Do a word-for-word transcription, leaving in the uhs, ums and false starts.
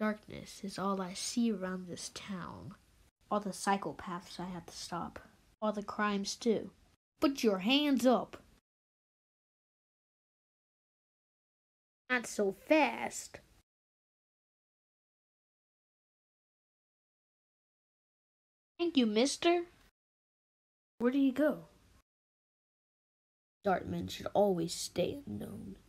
Darkness is all I see around this town. All the psychopaths I have to stop. All the crimes, too. Put your hands up! Not so fast. Thank you, mister. Where do you go? Dartman should always stay unknown.